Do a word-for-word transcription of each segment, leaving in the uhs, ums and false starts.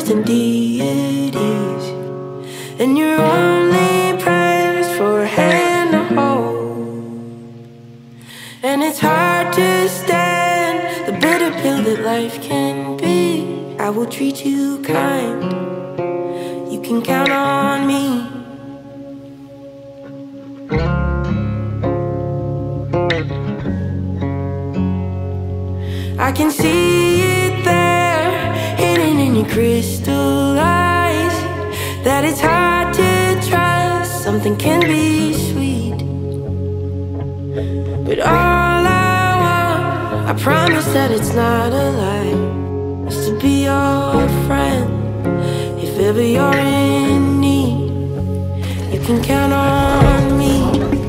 than deities, and you're only prayers for a hand to hold. And it's hard to stand the bitter pill that life can be. I will treat you kind, you can count on me. I can see it there, hidden in your crystal eyes, that it's hard to trust something can be sweet. But all I want, I promise that it's not a lie, is to be your friend. If ever you're in need, you can count on me.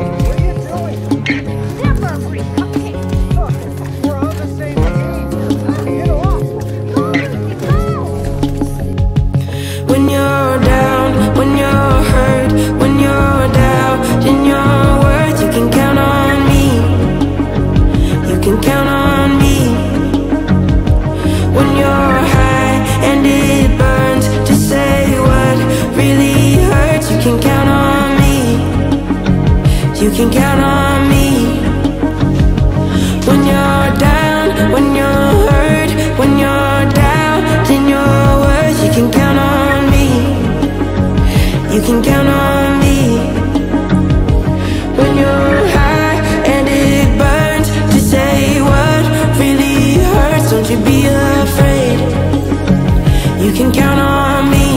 When you're down, when you're hurt, when you're down in your words, you can count on me. You can count on me. When you're high and it burns to say what really hurts, you can count on me. You can count on me. When you're down, when you're hurt, when you're down in your words, you can count on me. You can count on me. When you're high and it burns to say what really hurts, don't you be afraid. You can count on me.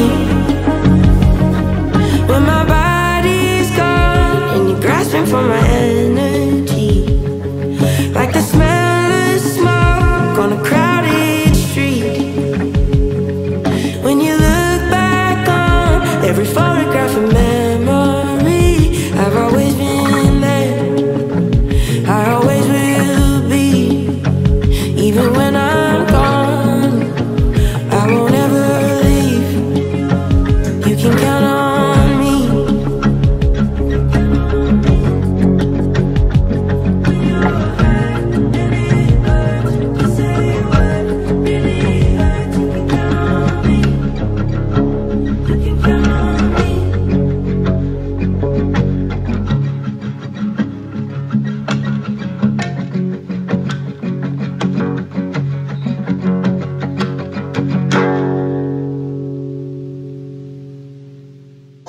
When my body's gone and you're grasping for my energy, like the smell of smoke on a crowded street. When you look back on every photograph and memory, I've always been there, I always will be. Even when I'm gone, I won't ever leave. You can count on me.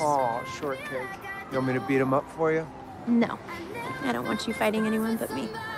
Shortcake. You want me to beat him up for you? No, I don't want you fighting anyone but me.